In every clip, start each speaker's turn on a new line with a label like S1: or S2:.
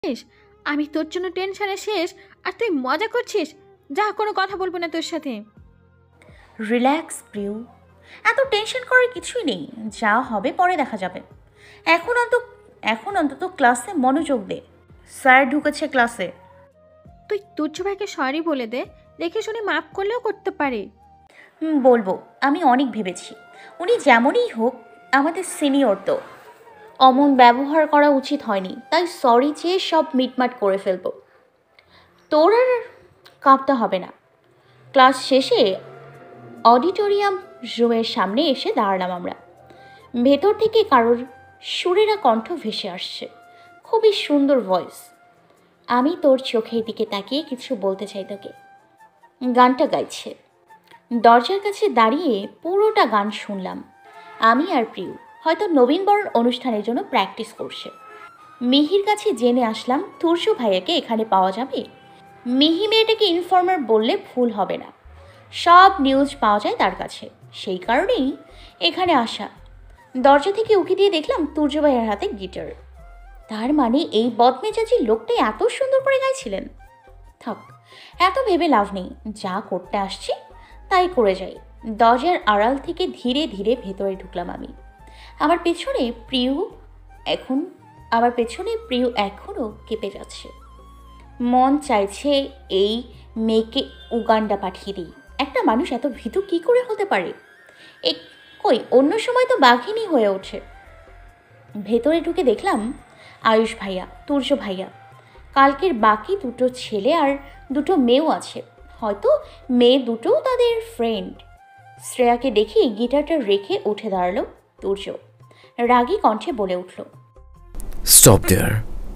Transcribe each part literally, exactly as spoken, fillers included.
S1: আমি তোর জন্য টেনশনে শেষ আর তুই মজা করছিস। যা, কোনো কথা বলবো না তোর সাথে।
S2: রিল্যাক্স প্রিয়, এত টেনশন করার কিছুই নেই, যা হবে পরে দেখা যাবে। এখন অন্তত এখন অন্তত ক্লাসে মনোযোগ দে, স্যার ঢুকেছে ক্লাসে।
S1: তুই তুচ্ছ ভাইকে সরি বলে দে, দেখে শুনে মাফ করলেও করতে পারে।
S2: হুম, বলবো। আমি অনেক ভেবেছি, উনি যেমনই হোক আমাদের সিনিয়র, তো অমন ব্যবহার করা উচিত হয়নি, তাই সরি চেয়ে সব মিটমাট করে ফেলবো। তোর আর কাঁপতে হবে না। ক্লাস শেষে অডিটোরিয়াম রুমের সামনে এসে দাঁড়ালাম আমরা। ভেতর থেকে কারোর সুরেরা কণ্ঠ ভেসে আসছে, খুবই সুন্দর ভয়েস। আমি তোর চোখের দিকে তাকিয়ে কিছু বলতে চাই তোকে। গানটা গাইছে। দরজার কাছে দাঁড়িয়ে পুরোটা গান শুনলাম। আমি আর প্রিয় হয়তো নবীনবরণ অনুষ্ঠানের জন্য প্র্যাকটিস করছে। মিহির কাছে জেনে আসলাম তুর্য ভাইয়াকে এখানে পাওয়া যাবে। মিহি মেয়েটাকে ইনফর্মার বললে ভুল হবে না, সব নিউজ পাওয়া যায় তার কাছে, সেই কারণেই এখানে আসা। দরজা থেকে উকি দিয়ে দেখলাম তুর্য ভাইয়ের হাতে গিটার। তার মানে এই বদমেজাজি লোকটাই এত সুন্দর করে গাইছিলেন। থাক, এত ভেবে লাভ নেই, যা করতে আসছি তাই করে যাই। দরজার আড়াল থেকে ধীরে ধীরে ভেতরে ঢুকলাম আমি। আমার পেছনে প্রিয় এখন আমার পেছনে প্রিয় এখনও কেঁপে যাচ্ছে। মন চাইছে এই মেয়েকে উগান্ডা পাঠিয়ে দিই। একটা মানুষ এত ভীতু কী করে হতে পারে? এ কই, অন্য সময় তো বাঘিনী হয়ে ওঠে। ভেতরে ঢুকে দেখলাম আয়ুষ ভাইয়া, তুর্য ভাইয়া, কালকের বাকি দুটো ছেলে আর দুটো মেয়েও আছে, হয়তো মেয়ে দুটোও তাদের ফ্রেন্ড। শ্রেয়াকে দেখি গিটারটা রেখে উঠে দাঁড়ালো তুর্য, রাগী কণ্ঠে বলে উঠল,
S3: স্টপ দেয়ার।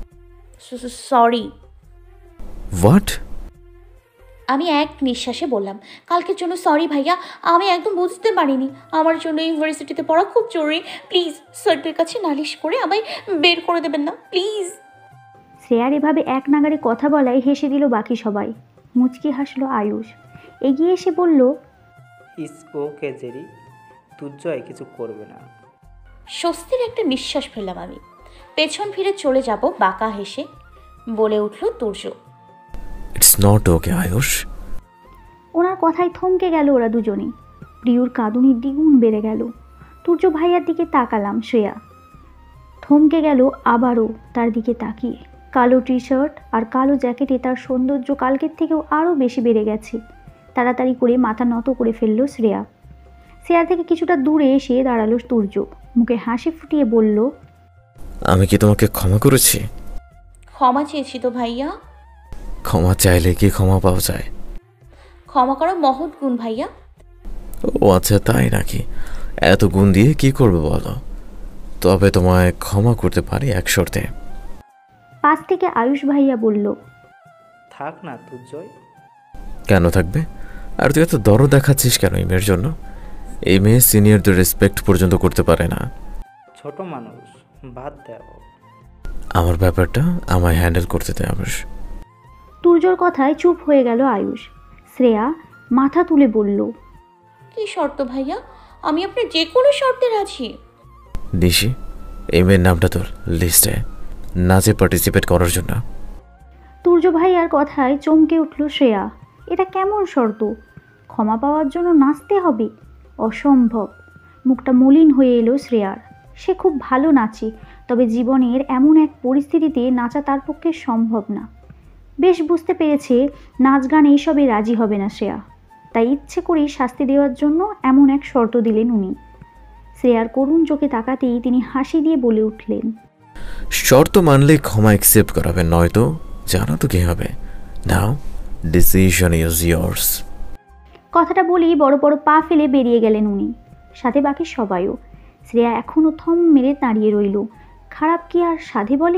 S2: সরি।
S3: হোয়াট?
S2: আমি এক নিঃশ্বাসে বললাম, কালকের জন্য সরি ভাইয়া, আমি একদম বুঝতে পারিনি। আমার জন্য ইউনিভার্সিটিতে পড়া খুব জরুরি। প্লিজ স্যারদের কাছে নালিশ করে আমায় বের করে দেবেন না, প্লিজ।
S4: শ্রেয়ার এভাবে এক নাগারে কথা বলায় হেসে দিল বাকি সবাই। মুচকি হাসলো আয়ুষ, এগিয়ে এসে বলল,
S5: ইস ওকে জেরি, তুজ্জয় কিছু করবে না।
S2: স্বস্তির একটা নিঃশ্বাস ফেললাম আমি। পেছন ফিরে চলে যাব বাঁকা হেসে বলে উঠল Turya,
S3: it's not okay Ayush.
S4: ওনার কথায় থমকে গেল ওরা দুজনেই। প্রিয়র কাঁদুনি দ্বিগুণ বেড়ে গেল। তুর্য ভাইয়ার দিকে তাকালাম। শ্রেয়া থমকে গেল আবারও তার দিকে তাকিয়ে। কালো টি শার্ট আর কালো জ্যাকেটে তার সৌন্দর্য কালকের থেকেও আরও বেশি বেড়ে গেছে। তাড়াতাড়ি করে মাথা নত করে ফেলল শ্রেয়া। শ্রেয়া থেকে কিছুটা দূরে এসে দাঁড়ালো তুর্য, মুখে হাসি ফুটিয়ে বলল,
S3: আমি কি তোমাকে ক্ষমা করেছি?
S2: ক্ষমা চেয়েছি তো ভাইয়া।
S3: ক্ষমা চাইলে কি ক্ষমা পাওয়া যায়?
S2: ক্ষমা করা মহৎ গুণ ভাইয়া।
S3: ও আচ্ছা, তাই নাকি? এত গুণ দিয়ে কি করবে বলো? তবে তোমায় ক্ষমা করতে পারি এক শর্তে।
S4: পাশ থেকে আয়ুষ ভাইয়া বলল,
S5: থাক না তুজ্জয়।
S3: কেন থাকবে? আর তুই এত দরদ দেখাচ্ছিস কেন এই মেয়ের জন্য? এই মেয়ে সিনিয়রদের রেসপেক্ট পর্যন্ত করতে পারে না।
S5: ছোট মানুষ, বাদ দাও।
S3: আমার ব্যাপারটা আমায় হ্যান্ডেল করতে দে আয়ুষ।
S4: তুর্যর কথায় চুপ হয়ে গেল আয়ুষ। শ্রেয়া মাথা তুলে বলল,
S2: কি শর্ত ভাইয়া? আমি আপনার যে কোনো শর্তে রাজি।
S3: নিশি, এই মেয়ের নামটা তোর লিস্টে, নাচে পার্টিসিপেট করার জন্য।
S4: তুর্য ভাইয়ার কথায় চমকে উঠল শ্রেয়া। এটা কেমন শর্ত? ক্ষমা পাওয়ার জন্য নাচতে হবে? অসম্ভব। মুখটা মলিন হয়ে এলো শ্রেয়ার। সে খুব ভালো নাচে, তবে জীবনের এমন এক পরিস্থিতিতে নাচা তার পক্ষে সম্ভব না। বেশ বুঝতে পেরেছে নাচ গান এইসবে রাজি হবে না শ্রেয়া, তাই ইচ্ছে করেই শাস্তি দেওয়ার জন্য এমন এক শর্ত দিলেন উনি। শ্রেয়ার করুণ চোখে তাকাতেই তিনি হাসি দিয়ে বলে উঠলেন,
S3: শর্ত মানলে ক্ষমা অ্যাকসেপ্ট করাবে, নয়তো জানো তো কি হবে। Now decision is yours.
S4: কথাটা বলেই বড় বড় পা ফেলে বেরিয়ে গেলেন উনি, সাথে বাকি সবাইও। শ্রেয়া এখনও থম মেরে দাঁড়িয়ে রইল। খারাপ কি আর সাধে বলে?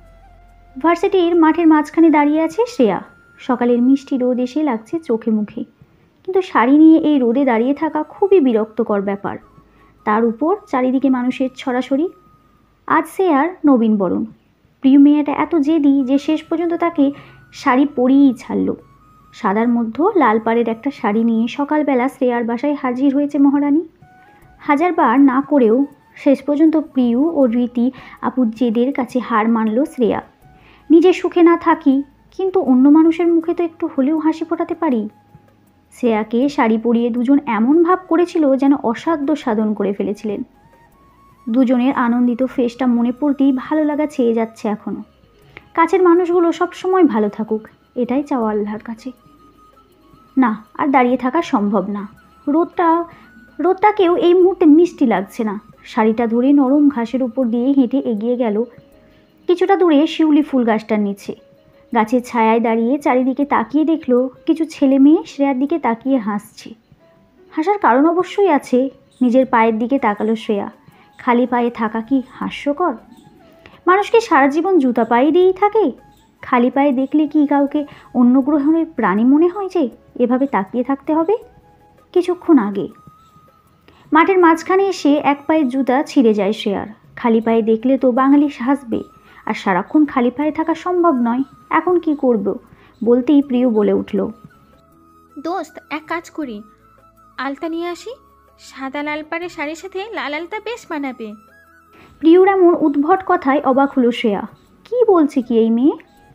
S4: ভার্সিটির মাঠের মাঝখানে দাঁড়িয়ে আছে শ্রেয়া। সকালের মিষ্টি রোদ এসে লাগছে চোখে মুখে, কিন্তু শাড়ি নিয়ে এই রোদে দাঁড়িয়ে থাকা খুবই বিরক্তকর ব্যাপার। তার উপর চারিদিকে মানুষের ছড়াছড়ি। আজ সে আর নবীনবরণ। প্রিয় মেয়েটা এত জেদি যে শেষ পর্যন্ত তাকে শাড়ি পরিয়েই ছাড়ল। সাদার মধ্যে লাল পাড়ের একটা শাড়ি নিয়ে সকালবেলা শ্রেয়ার বাসায় হাজির হয়েছে মহারানী। হাজারবার না করেও শেষ পর্যন্ত প্রিয় ও রীতি আপুর জেদের কাছে হার মানল শ্রেয়া। নিজে সুখে না থাকি, কিন্তু অন্য মানুষের মুখে তো একটু হলেও হাসি ফোটাতে পারি। শ্রেয়াকে শাড়ি পরিয়ে দুজন এমন ভাব করেছিল যেন অসাধ্য সাধন করে ফেলেছিলেন। দুজনের আনন্দিত ফেসটা মনে পড়তেই ভালো লাগা ছেয়ে যাচ্ছে এখনও। কাছের মানুষগুলো সব সময় ভালো থাকুক, এটাই চাওয়া আল্লাহর কাছে। না, আর দাঁড়িয়ে থাকা সম্ভব না। রোদটা রোদটাকেও এই মুহূর্তে মিষ্টি লাগছে না। শাড়িটা ধরে নরম ঘাসের উপর দিয়ে হেঁটে এগিয়ে গেল কিছুটা দূরে শিউলি ফুল গাছটার নিচে। গাছের ছায়ায় দাঁড়িয়ে চারিদিকে তাকিয়ে দেখলো কিছু ছেলে মেয়ে শ্রেয়ার দিকে তাকিয়ে হাসছে। হাসার কারণ অবশ্যই আছে। নিজের পায়ের দিকে তাকালো শ্রেয়া। খালি পায়ে থাকা কি হাস্যকর? মানুষ কি সারা জীবন জুতা পায়ে দিয়েই থাকে? খালি পায়ে দেখলে কি কাউকে অন্য গ্রহের প্রাণী মনে হয় যে এভাবে তাকিয়ে থাকতে হবে? কিছুক্ষণ আগে মাঠের মাঝখানে এসে এক পায়ের জুতা ছিঁড়ে যায় শ্রেয়ার। খালি পায়ে দেখলে তো বাঙালি হাসবে, আর সারাক্ষণ খালি পায়ে থাকা সম্ভব নয়। এখন কি করব বলতেই প্রিয় বলে উঠল,
S1: দোস্ত, এক কাজ করি, আলতা নিয়ে আসি। সাদা লাল পাড়ে শাড়ির সাথে লাল আলতা বেশ মানাবে।
S4: প্রিয়র এমন উদ্ভট কথায় অবাক হলো শ্রেয়া। কি বলছে কি এই মেয়ে?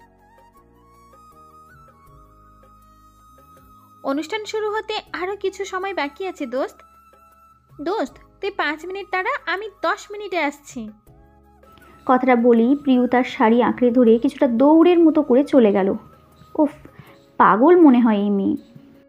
S1: অনুষ্ঠান শুরু হতে আরও কিছু সময় বাকি আছে দোস্ত। দোস্ত, তুই পাঁচ মিনিট দাঁড়া, আমি দশ মিনিটে আসছি।
S4: কথাটা বলেই প্রিয় তার শাড়ি আঁকড়ে ধরে কিছুটা দৌড়ের মতো করে চলে গেল। উফ, পাগল মনে হয় এই মেয়ে।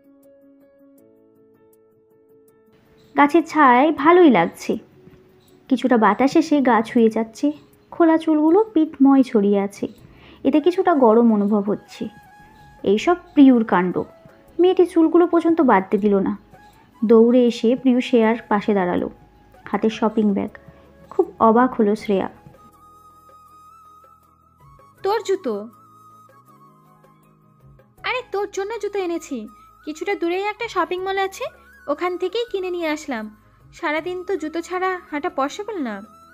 S4: গাছের ছায়ায় ভালোই লাগছে। কিছুটা বাতাস এসে গা ছুঁয়ে যাচ্ছে। খোলা চুলগুলো পিঠময় ছড়িয়ে আছে, এতে কিছুটা গরম অনুভব হচ্ছে। এইসব প্রিয়র কাণ্ড। মেয়েটি চুলগুলো পর্যন্ত বাঁধতে দিল না। দৌড়ে এসে প্রিয় শ্রেয়ার পাশে দাঁড়ালো, হাতে শপিং ব্যাগ। খুব অবাক হলো শ্রেয়া।
S1: তোর জুতো? আরে তোর জন্য জুতো এনেছি। কিছুটা দূরেই একটা শপিং মল আছে, ওখান থেকেই কিনে নিয়ে আসলাম। সারাদিন তো জুতো ছাড়া হাঁটা পসিবল না।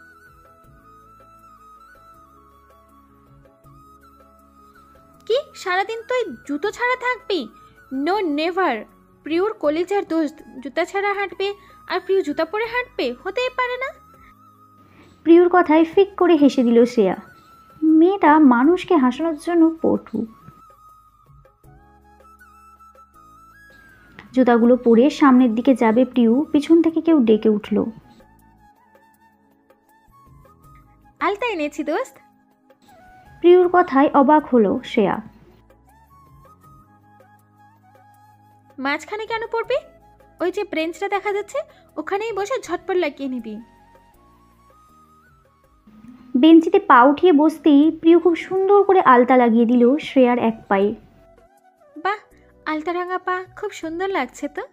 S1: কি সারাদিন তুই জুতো ছাড়া থাকবি? No never. প্রিয়র কলেজের দোস্ত জুতা ছাড়া হাঁটবে আর প্রিয় জুতা পরে হাঁটবে? হতেই পারে না।
S4: প্রিয়র কথায় ফিক করে হেসে দিল শ্রেয়া। মেয়েটা মানুষকে হাসানোর জন্য পটু। জুতাগুলো পরে সামনের দিকে যাবে প্রিয়, পিছন থেকে কেউ ডেকে উঠল,
S1: আলতা এনেছি দোস্ত।
S4: প্রিয়র কথায় অবাক হলো শ্রেয়া।
S1: মাঝখানে কেন পড়বি? ওই যে ব্রেঞ্চটা দেখা যাচ্ছে, ওখানেই বসে ঝটপট লাগিয়ে নিবি।
S4: বেঞ্চিতে পা উঠিয়ে বসতেই প্রিয় খুব সুন্দর করে আলতা লাগিয়ে দিল শ্রেয়ার এক পায়ে।
S1: বাহ, আলতা রাঙা পা খুব সুন্দর লাগছে তো।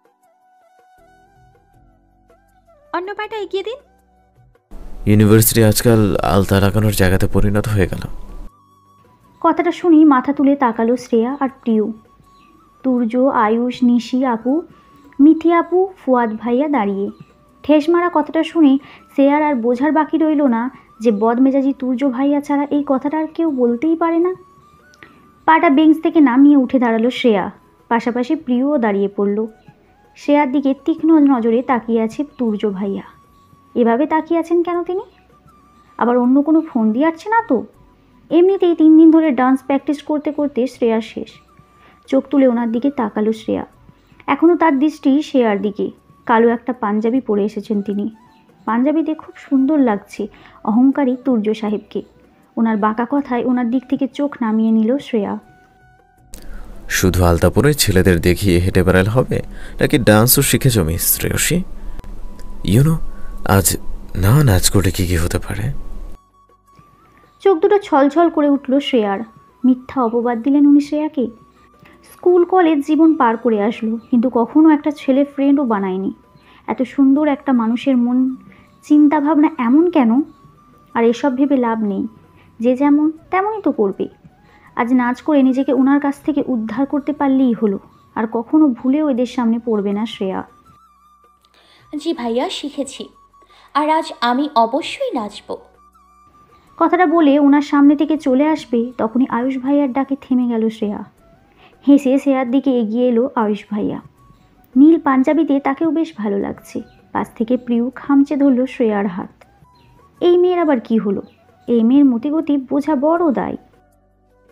S1: অন্য পাটা এগিয়ে দিন।
S3: ইউনিভার্সিটি আজকাল আলতা লাগানোর জায়গাতে পরিণত হয়ে গেল।
S4: কথাটা শুনেই মাথা তুলে তাকালো শ্রেয়া আর প্রিয়। তুর্য, আয়ুষ, নিশি আপু, মিথি আপু, ফুয়াদ ভাইয়া দাঁড়িয়ে। ঠেস মারা কথাটা শুনে শ্রেয়ার আর বোঝার বাকি রইল না যে বদমেজাজি তুর্য ভাইয়া ছাড়া এই কথাটা আর কেউ বলতেই পারে না। পাটা বেঞ্চ থেকে নামিয়ে উঠে দাঁড়ালো শ্রেয়া। পাশাপাশি প্রিয়ও দাঁড়িয়ে পড়ল। শ্রেয়ার দিকে তীক্ষ্ণ নজরে তাকিয়ে আছে তুর্য ভাইয়া। এভাবে তাকিয়ে আছেন কেন তিনি? আবার অন্য কোনো ফোন দিয়ে আসছে না তো? এমনিতেই তিন দিন ধরে ডান্স প্র্যাকটিস করতে করতে শ্রেয়ার শেষ। চোখ তুলে ওনার দিকে তাকালো শ্রেয়া। এখনও তার দৃষ্টি শ্রেয়ার দিকে। কালো একটা পাঞ্জাবি পরে এসেছেন তিনি। পাঞ্জাবিতে খুব সুন্দর লাগছে অহংকারী তুর্য সাহেবকে। ওনার বাঁকা কথায় ওনার দিক থেকে চোখ নামিয়ে নিল শ্রেয়া।
S3: শুধু আলতা পরে ছেলেদের দেখিয়ে হেঁটে বেড়ালে হবে নাকি ডান্সও শিখেছ মিস শ্রেয়সী? ইউনো, আজ না নাচ করলে কি কি হতে পারে?
S4: চোখ দুটো ছলছল করে উঠল শ্রেয়ার। মিথ্যা অপবাদ দিলেন উনি শ্রেয়াকে। স্কুল কলেজ জীবন পার করে আসলো, কিন্তু কখনো একটা ছেলে ফ্রেন্ডও বানায়নি। এত সুন্দর একটা মানুষের মন চিন্তা ভাবনা এমন কেন? আর এসব ভেবে লাভ নেই, যে যেমন তেমনই তো করবে। আজ নাচ করে নিজেকে ওনার কাছ থেকে উদ্ধার করতে পারলেই হলো। আর কখনো ভুলেও এদের সামনে পড়বে না শ্রেয়া।
S2: জি ভাইয়া, শিখেছি, আর আজ আমি অবশ্যই নাচব।
S4: কথাটা বলে ওনার সামনে থেকে চলে আসবে তখনই আয়ুষ ভাইয়ার ডাকে থেমে গেল শ্রেয়া। হেসে শ্রেয়ার দিকে এগিয়ে এলো আয়ুষ ভাইয়া। নীল পাঞ্জাবিতে তাকেও বেশ ভালো লাগছে। পাশ থেকে প্রিয় খামচে ধরল শ্রেয়ার হাত। এই মেয়ের আবার কি হলো? এই মেয়ের মতিগতি বোঝা বড় দায়।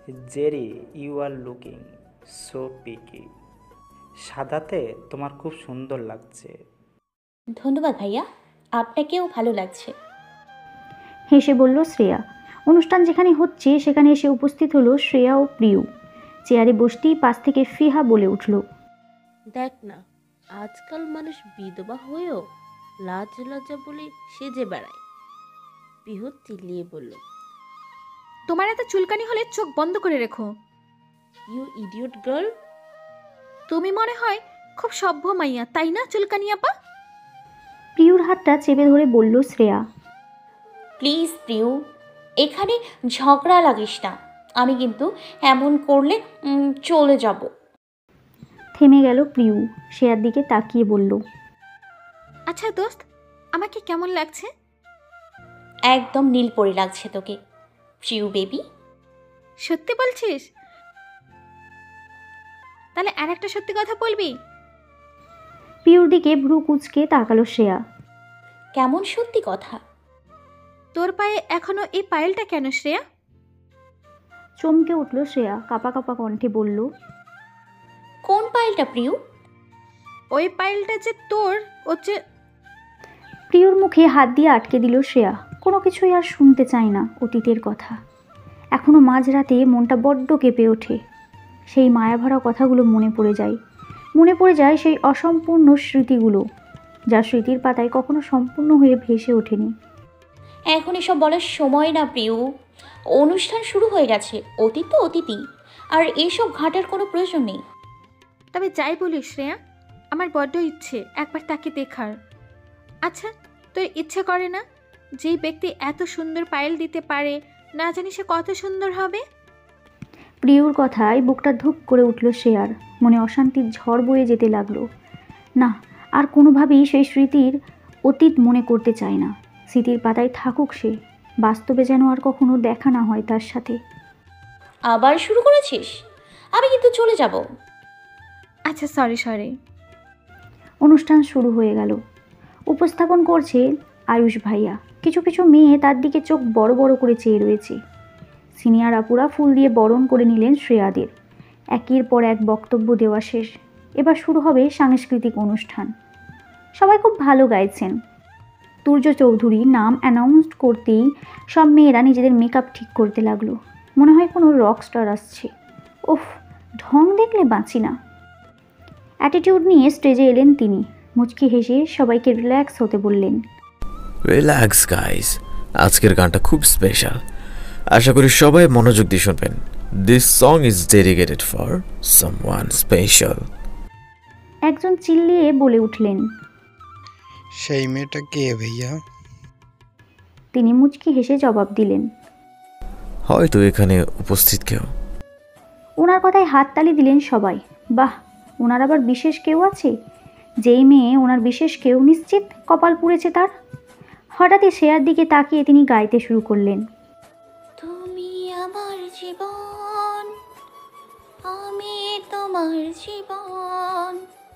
S5: Jerry, you are looking so picky. সাদাতে তোমার খুব সুন্দর লাগছে।
S2: ধন্যবাদ ভাইয়া, আপনাকেও ভালো লাগছে।
S4: হেসে বলল শ্রেয়া। অনুষ্ঠান যেখানে হচ্ছে সেখানে এসে উপস্থিত হলো শ্রেয়া ও প্রিয়। চেয়ারে বসতেই পাশ থেকে ফিহা বলে উঠল,
S6: দেখ না, আজকাল মানুষ বিধবা হয়েও লাজ লজ্জা বলে সেজে বেড়ায়। পিহু চিল্লিয়ে বলল,
S1: তোমার এত চুলকানি হলে চোখ বন্ধ করে রেখো।
S6: You idiot girl.
S1: তুমি মনে হয় খুব সভ্য মাইয়া, তাই না চুলকানি আপা?
S4: প্রিয়র হাতটা চেপে ধরে বলল শ্রেয়া।
S2: প্লিজ প্রিয়, এখানে ঝগড়া লাগিস না। আমি কিন্তু এমন করলে উম, চলে যাব।
S4: থেমে গেল প্রিয়, শ্রেয়ার দিকে তাকিয়ে বলল,
S1: আচ্ছা দোস্ত, আমাকে কেমন লাগছে?
S2: একদম নীল পরি লাগছে তোকে প্রিয় বেবি।
S1: সত্যি বলছিস? তাহলে আর একটা সত্যি কথা বলবি?
S4: প্রিয়র দিকে ভ্রু কুচকে তাকালো শ্রেয়া।
S2: কেমন সত্যি কথা?
S1: তোর পায়ে এখনো এই পায়েলটা কেন শ্রেয়া?
S4: চমকে উঠল শ্রেয়া, কাপা কাপা কণ্ঠে বলল,
S2: কোন পায়েলটা প্রিয়?
S1: ওই পায়েলটা যে তোর, ও যে।
S4: প্রিয়র মুখে হাত দিয়ে আটকে দিল শ্রেয়া। কোনো কিছুই আর শুনতে চায় না অতীতের কথা। এখনো মাঝরাতে মনটা বড্ড কেঁপে ওঠে। সেই মায়াভরা কথাগুলো মনে পড়ে যায়। মনে পড়ে যায় সেই অসম্পূর্ণ স্মৃতিগুলো, যা স্মৃতির পাতায় কখনো সম্পূর্ণ হয়ে ভেসে ওঠেনি।
S2: এখন এসব বলার সময় না প্রিয়, অনুষ্ঠান শুরু হয়ে গেছে। অতীত তো অতীতই, আর এইসব ঘাটার কোনো প্রয়োজন নেই।
S1: তবে যাই বলিস শ্রেয়া, আমার বড্ড ইচ্ছে একবার তাকে দেখার। আচ্ছা, তোর ইচ্ছে করে না? যেই ব্যক্তি এত সুন্দর পায়েল দিতে পারে, না জানি সে কত সুন্দর হবে।
S4: প্রিয়র কথায় বুকটা ধুপ করে উঠল শ্রেয়ার। মনে অশান্তির ঝড় বয়ে যেতে লাগলো। না, আর কোনোভাবেই সেই স্মৃতির অতীত মনে করতে চায় না। স্মৃতির পাতায় থাকুক সে, বাস্তবে যেন আর কখনো দেখা না হয় তার সাথে।
S2: আবার শুরু করেছিস? আমি কিন্তু চলে যাব।
S1: আচ্ছা সরি সরি।
S4: অনুষ্ঠান শুরু হয়ে গেল। উপস্থাপন করছে আয়ুষ ভাইয়া। কিছু কিছু মেয়ে তার দিকে চোখ বড় বড় করে চেয়ে রয়েছে। সিনিয়র আপুরা ফুল দিয়ে বরণ করে নিলেন শ্রেয়াদের। একের পর এক বক্তব্য দেওয়া শেষ। এবার শুরু হবে সাংস্কৃতিক অনুষ্ঠান। সবাই খুব ভালো গাইছেন। তুর্য চৌধুরী নাম অ্যানাউন্স করতেই সব মেয়েরা নিজেদের মেকআপ ঠিক করতে লাগলো। মনে হয় কোনো রক স্টার আসছে। ওফ, ঢং দেখলে বাঁচি না। অ্যাটিটিউড নিয়ে স্টেজে এলেন তিনি। মুচকি হেসে সবাইকে রিল্যাক্স হতে বললেন।
S3: রিল্যাক্স গাইস, আজকের গানটা খুব স্পেশাল। আশা করি সবাই মনোযোগ দিয়ে শুনবেন। This song is dedicated for someone special.
S4: একজন চিল্লিয়ে বলে উঠলেন,
S7: সেই মেয়েটা কে ভাইয়া?
S4: তিনি মুচকি হেসে জবাব দিলেন,
S3: হয়তো এখানে উপস্থিত কেউ।
S4: ওনার কথায় হাততালি দিলেন সবাই। বাহ, ওনার আবার বিশেষ কেউ আছে? যেই মেয়ে ওনার বিশেষ কেউ, নিশ্চিত কপাল পুড়েছে তার। হঠাৎই শ্রেয়ার দিকে তাকিয়ে তিনি গাইতে শুরু করলেন,
S2: তুমি আমার জীবন, আমি তোমার জীবন।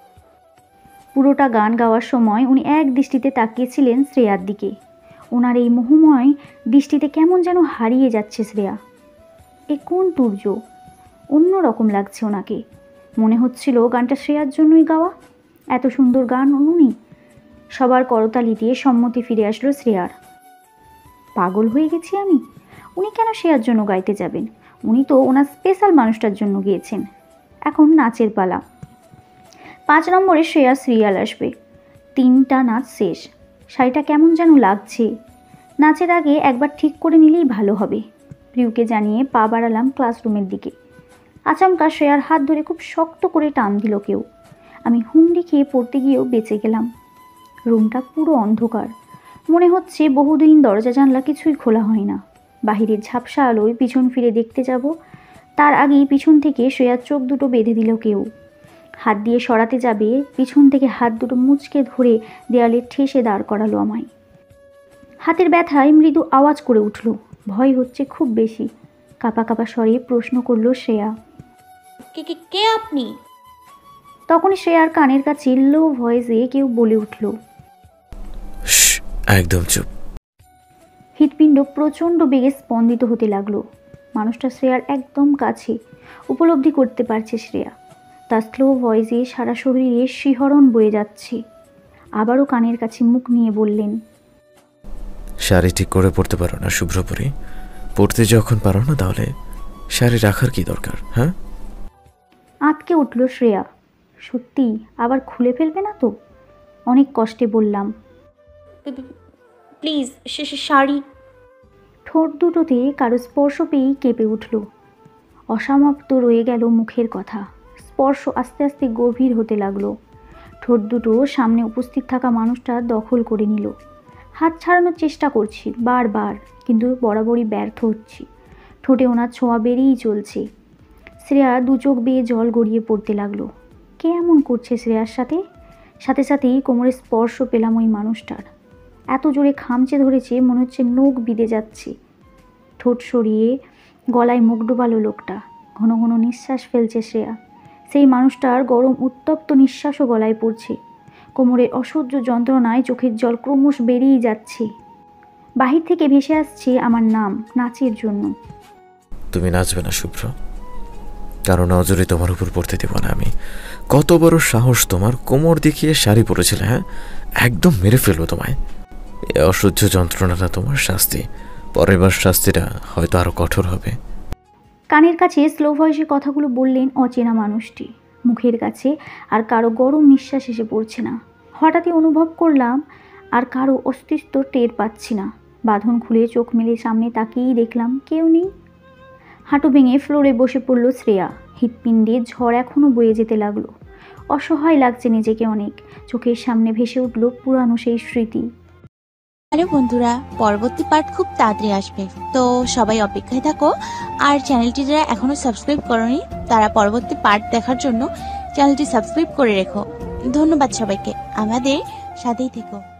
S4: পুরোটা গান গাওয়ার সময় উনি এক দৃষ্টিতে তাকিয়েছিলেন শ্রেয়ার দিকে। ওনার এই মোহময় দৃষ্টিতে কেমন যেন হারিয়ে যাচ্ছে শ্রেয়া। এ কোন তুর্য? অন্য রকম লাগছে ওনাকে। মনে হচ্ছিল গানটা শ্রেয়ার জন্যই গাওয়া। এত সুন্দর গান উনি। সবার করতালি দিয়ে সম্মতি ফিরে আসলো শ্রেয়ার। পাগল হয়ে গেছি আমি। উনি কেন শ্রেয়ার জন্য গাইতে যাবেন? উনি তো ওনার স্পেশাল মানুষটার জন্য গিয়েছেন। এখন নাচের পালা। পাঁচ নম্বরে শ্রেয়া সিরিয়াল আসবে। তিনটা নাচ শেষ। শাড়িটা কেমন যেন লাগছে। নাচের আগে একবার ঠিক করে নিলেই ভালো হবে। প্রিয়কে জানিয়ে পা বাড়ালাম ক্লাসরুমের দিকে। আচমকা শ্রেয়ার হাত ধরে খুব শক্ত করে টান দিল কেউ। আমি হুমড়ি খেয়ে পড়তে গিয়েও বেঁচে গেলাম। রুমটা পুরো অন্ধকার। মনে হচ্ছে বহুদিন দরজা জানলা কিছুই খোলা হয় না। বাহিরের ঝাপসা আলোয় পিছন ফিরে দেখতে যাব, তার আগেই পিছন থেকে শ্রেয়ার চোখ দুটো বেঁধে দিল কেউ। হাত দিয়ে সরাতে যাবে, পিছন থেকে হাত দুটো মুচকে ধরে দেয়ালে ঠেসে দাঁড় করালো আমায়। হাতের ব্যথায় মৃদু আওয়াজ করে উঠল। ভয় হচ্ছে খুব বেশি। কাঁপা কাঁপা স্বরে প্রশ্ন করলো শ্রেয়া,
S2: কে কে কে আপনি?
S4: তখনই শ্রেয়ার কানের কাছে লো ভয়েসে কেউ বলে উঠল,
S3: একদম চুপ।
S4: হৃৎপিণ্ড প্রচণ্ড বেগে স্পন্দিত হতে লাগলো। মানুষটা শ্রেয়ার একদম কাছে, উপলব্ধি করতে পারছে শ্রেয়া। তার স্লো ভয়েসে সারা শরীরে শিহরণ বয়ে যাচ্ছে। আবারও কানের কাছে মুখ নিয়ে বললেন,
S3: শাড়ি ঠিক করে পরতে পারো না শুভ্রপুরী? পড়তে যখন পারো না তাহলে শাড়ি রাখার কি দরকার? হ্যাঁ,
S4: আঁতকে উঠল শ্রেয়া। সত্যি আবার খুলে ফেলবে না তো? অনেক কষ্টে বললাম,
S2: প্লিজ শাড়ি।
S4: ঠোঁট দুটোতে কারো স্পর্শ পেয়েই কেঁপে উঠল। অসমাপ্ত রয়ে গেল মুখের কথা। স্পর্শ আস্তে আস্তে গভীর হতে লাগলো। ঠোঁট দুটো সামনে উপস্থিত থাকা মানুষটা দখল করে নিল। হাত ছাড়ানোর চেষ্টা করছি বারবার, কিন্তু বরাবরই ব্যর্থ হচ্ছি। ঠোঁটে ওনার ছোঁয়া বেরিয়েই চলছে। শ্রেয়া দু চোখ বেয়ে জল গড়িয়ে পড়তে লাগলো। কে এমন করছে শ্রেয়ার সাথে? সাথে সাথেই কোমরে স্পর্শ পেলাম ওই মানুষটার। এত জোরে খামচে ধরেছে মনে হচ্ছে নখ বিঁধে যাচ্ছে। ঠোঁট সরিয়ে গলায় মুখ ডোবালো লোকটা। ঘন ঘন নিঃশ্বাস ফেলছে শ্রেয়া। সেই মানুষটার গরম উত্তপ্ত নিঃশ্বাসও গলায় পড়ছে। কোমরের অসহ্য যন্ত্রণায় চোখের জল ক্রমশ বেরিয়ে যাচ্ছে। বাহির থেকে ভেসে আসছে আমার নাম, নাচের জন্য।
S3: তুমি নাচবে না শুভ্র, কারণ নজরে তোমার উপর পড়তে দেব না আমি। কত বড় সাহস তোমার! কোমর দেখিয়ে শাড়ি পরেছিলে। হ্যাঁ, একদম মেরে ফেলবো তোমায়। এ অসহ্য যন্ত্রণাটা তোমার শাস্তি। পরের বার শাস্তিটা হয়তো আরো কঠোর হবে।
S4: কানের কাছে স্লো ভয়েসে কথাগুলো বললেন অচেনা মানুষটি। মুখের কাছে আর কারো গরম নিঃশ্বাস এসে পড়ছে না। হঠাৎই অনুভব করলাম আর কারো অস্তিত্ব টের পাচ্ছি না। বাঁধন খুলে চোখ মেলে সামনে তাকিয়েই দেখলাম কেউ নেই। হাঁটু ভেঙে ফ্লোরে বসে পড়ল শ্রেয়া। হৃৎপিণ্ডে ঝড় এখনও বয়ে যেতে লাগলো। অসহায় লাগছে নিজেকে অনেক। চোখের সামনে ভেসে উঠল পুরানো সেই স্মৃতি।
S8: হ্যালো বন্ধুরা, পরবর্তী পার্ট খুব তাড়াতাড়ি আসবে, তো সবাই অপেক্ষায় থাকো। আর চ্যানেলটি যারা এখনো সাবস্ক্রাইব করোনি তারা পরবর্তী পার্ট দেখার জন্য চ্যানেলটি সাবস্ক্রাইব করে রেখো। ধন্যবাদ সবাইকে, আমাদের সাথেই থেকো।